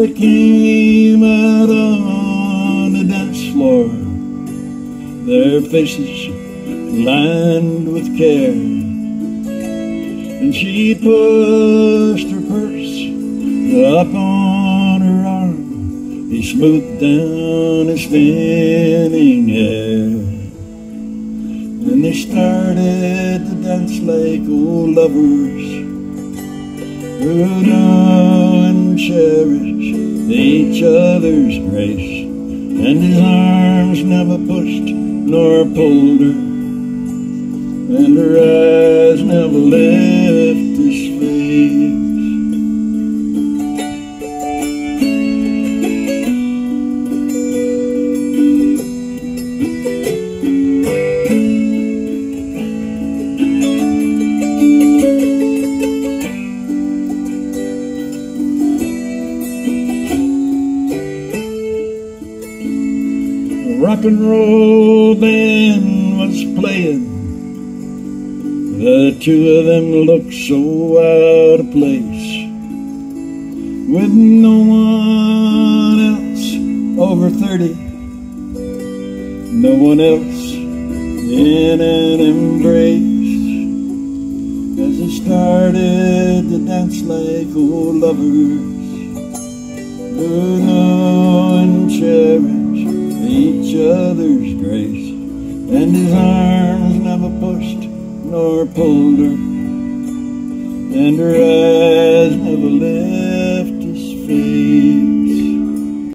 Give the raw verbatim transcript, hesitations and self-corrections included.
they came out on the dance floor, their faces lined with care, and she pushed her purse up on her arm. He smoothed down his thinning hair, and they started to dance like old lovers who know and cherish each other's grace. And his arms never pushed nor pulled her, and her eyes never left his face. Rock and roll band was playing. The two of them looked so out of place, with no one else over thirty, no one else in an embrace, as they started to dance like old lovers who know and cherish each other's grace. And his arms never pushed nor pulled her, and her eyes never left his face.